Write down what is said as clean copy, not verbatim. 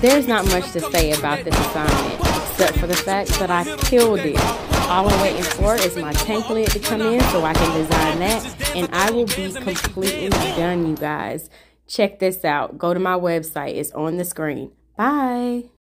there's not much to say about this assignment, except for the fact that I killed it. All I'm waiting for is my tank lid to come in so I can design that, and I will be completely done, you guys. Check this out. Go to my website. It's on the screen. Bye.